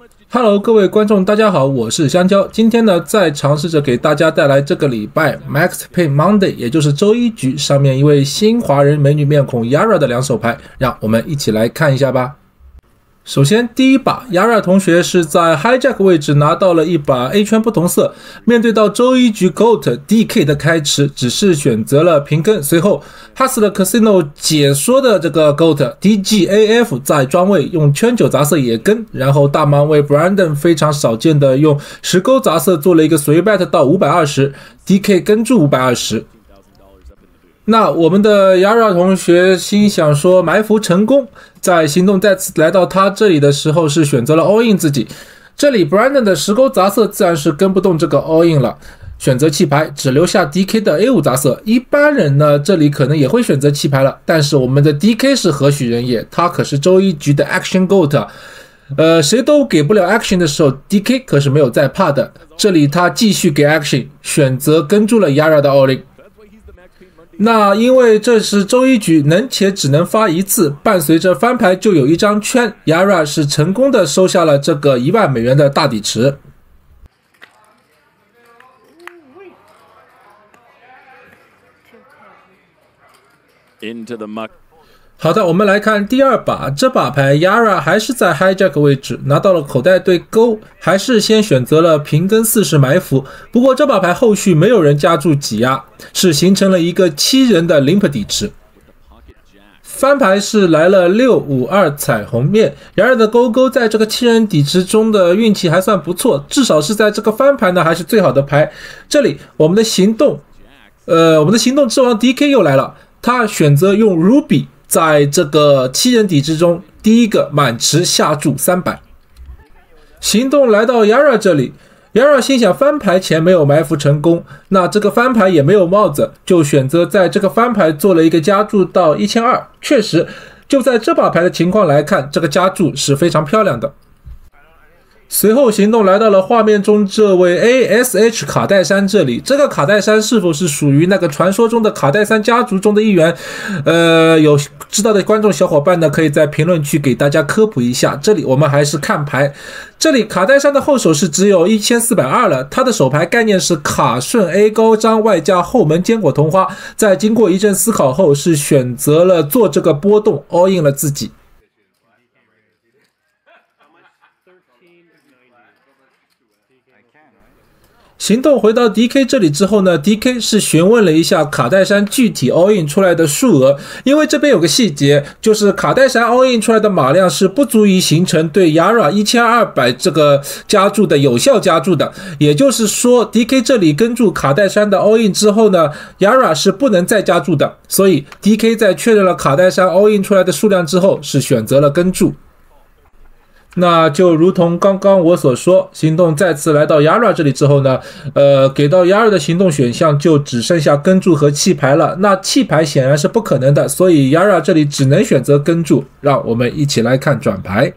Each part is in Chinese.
Hello， 各位观众，大家好，我是香蕉。今天呢，再尝试着给大家带来这个礼拜 Max Pain Monday， 也就是周一局上面一位新华人美女面孔 Yara 的两手牌，让我们一起来看一下吧。首先，第一把 Yara 同学是在 Hijack 位置拿到了一把 A 圈不同色，面对到周一局 GOAT DK 的开池，只是选择了平跟。随后 Hustler Casino 解说的这个 GOAT DGAF 在庄位用圈9杂色也跟，然后大盲位 Brandon 非常少见的用10勾杂色做了一个随 bet 到520 ，DK 跟住520。那我们的 Yara 同学心想说埋伏成功，在行动再次来到他这里的时候是选择了 all in 自己。这里 Brandon 的10勾杂色自然是跟不动这个 all in 了，选择弃牌，只留下 DK 的 A5 杂色。一般人呢这里可能也会选择弃牌了，但是我们的 DK 是何许人也，他可是周一局的 Action GOAT。谁都给不了 action 的时候 ，DK 可是没有在怕的。这里他继续给 action， 选择跟住了 Yara 的 all in。那因为这是周一局，能且只能发一次，伴随着翻牌就有一张圈 ，Yara 是成功的收下了这个1万美元的大底池。好的，我们来看第二把，这把牌 Yara 还是在 Hijack 位置，拿到了口袋对勾，还是先选择了平跟40埋伏。不过这把牌后续没有人加注挤压，是形成了一个7人的 limp 底池。翻牌是来了652彩虹面，Yara的勾勾在这个7人底池中的运气还算不错，至少是在这个翻牌呢还是最好的牌。这里我们的行动之王 DK 又来了，他选择用 Ruby。在这个7人底之中，第一个满池下注300。行动来到 Yara 这里 ，Yara 心想翻牌前没有埋伏成功，那这个翻牌也没有帽子，就选择在这个翻牌做了一个加注到1200。确实，就在这把牌的情况来看，这个加注是非常漂亮的。随后行动来到了画面中这位 ASH 卡戴珊这里，这个卡戴珊是否是属于那个传说中的卡戴珊家族中的一员？有知道的观众小伙伴呢，可以在评论区给大家科普一下。这里我们还是看牌，这里卡戴珊的后手是只有1420了，他的手牌概念是卡顺 A 高张外加后门坚果同花，在经过一阵思考后是选择了做这个波动 all in 了自己。行动回到 DK 这里之后呢 ，DK 是询问了一下卡戴珊具体 all in 出来的数额，因为这边有个细节，就是卡戴珊 all in 出来的码量是不足以形成对 Yara 1200这个加注的有效加注的，也就是说 DK 这里跟住卡戴珊的 all in 之后呢 ，Yara 是不能再加注的，所以 DK 在确认了卡戴珊 all in 出来的数量之后，是选择了跟注。那就如同刚刚我所说，行动再次来到 Yara 这里之后呢，给到 Yara 的行动选项就只剩下跟注和弃牌了。那弃牌显然是不可能的，所以 Yara 这里只能选择跟注。让我们一起来看转牌。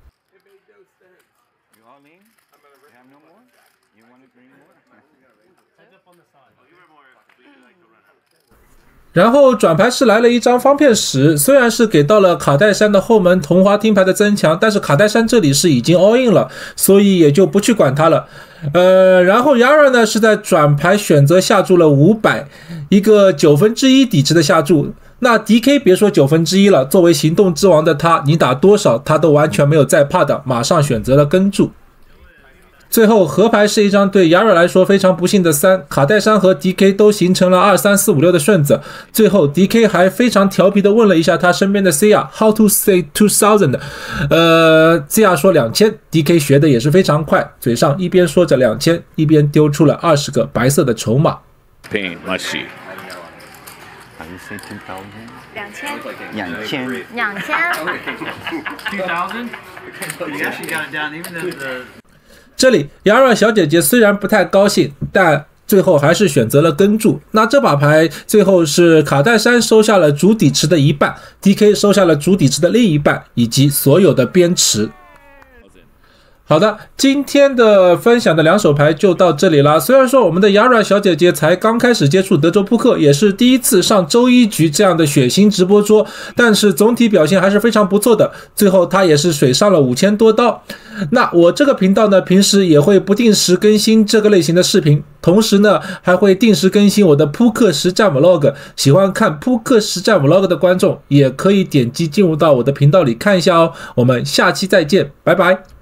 然后转牌是来了一张方片10，虽然是给到了卡戴珊的后门同花听牌的增强，但是卡戴珊这里是已经 all in 了，所以也就不去管它了。然后 Yara 呢是在转牌选择下注了500，一个1/9底池的下注。那 DK 别说1/9了，作为行动之王的他，你打多少他都完全没有在怕的，马上选择了跟注。最后合牌是一张对 Yara 来说非常不幸的3，卡戴珊和 DK 都形成了2、3、4、5、6的顺子。最后 DK 还非常调皮的问了一下他身边的 Sia How to say 2000， Sia 说2000， DK 学的也是非常快，嘴上一边说着2000，一边丢出了20个白色的筹码。 Pain, let's see. 这里 Yara 小姐姐虽然不太高兴，但最后还是选择了跟注。那这把牌最后是卡戴珊收下了主底池的一半， DK 收下了主底池的另一半，以及所有的边池。 好的，今天的分享的2手牌就到这里了。虽然说我们的 Yara 小姐姐才刚开始接触德州扑克，也是第一次上周一局这样的血腥直播桌，但是总体表现还是非常不错的。最后她也是水上了5000多刀。那我这个频道呢，平时也会不定时更新这个类型的视频，同时呢还会定时更新我的扑克实战 vlog。喜欢看扑克实战 vlog 的观众也可以点击进入到我的频道里看一下哦。我们下期再见，拜拜。